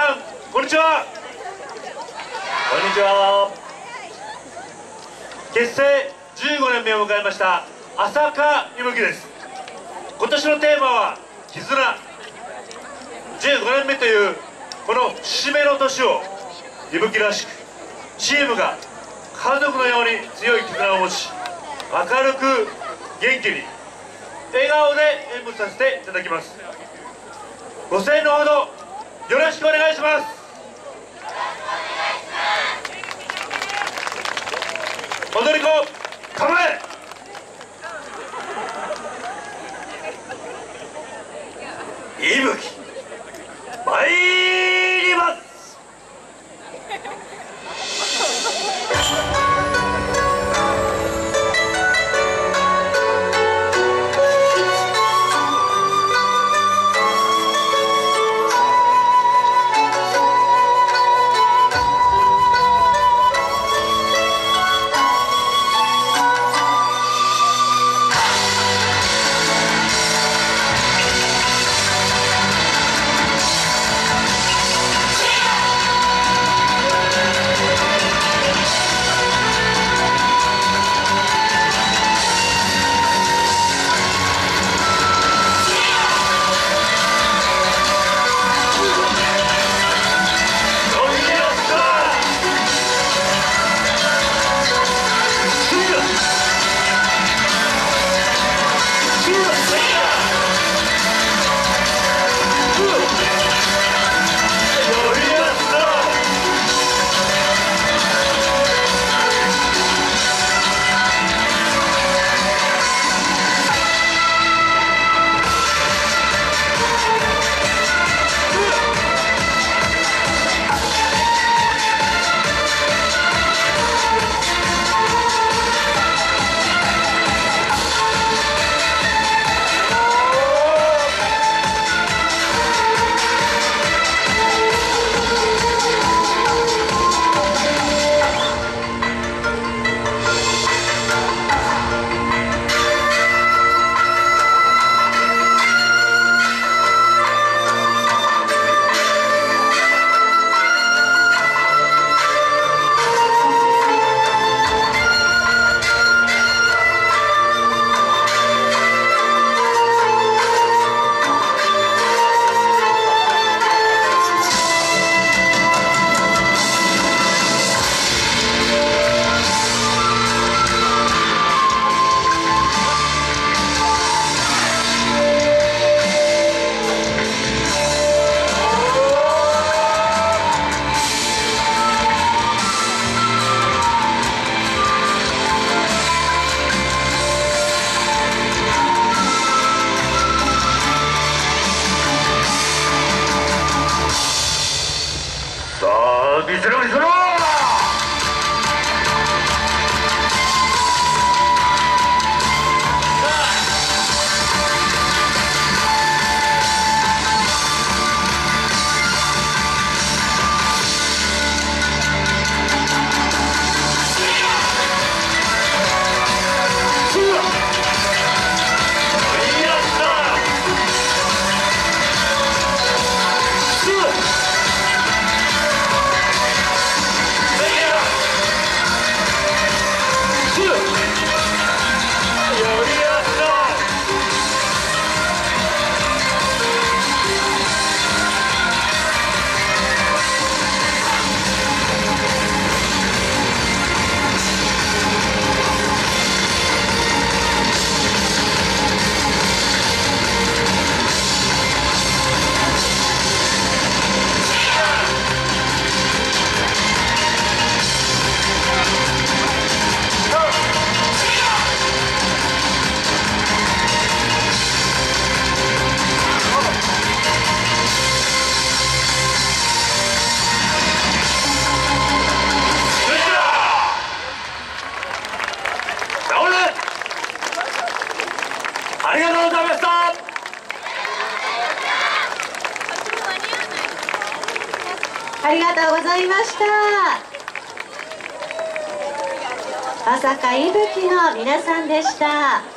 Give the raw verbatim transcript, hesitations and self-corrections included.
さん、こんにちは。こんにちは。結成じゅうごねんめを迎えました朝霞いぶきです。今年のテーマは絆。じゅうごねんめというこの節目の年をいぶきらしく、チームが家族のように強い絆を持ち、明るく元気に笑顔で演舞させていただきます。ご声援のほどよろしくお願いします。踊り子構え。いぶき参ります。見せろ見せろ。ありがとうございました。 ありがとうございました。朝霞いぶきの皆さんでした。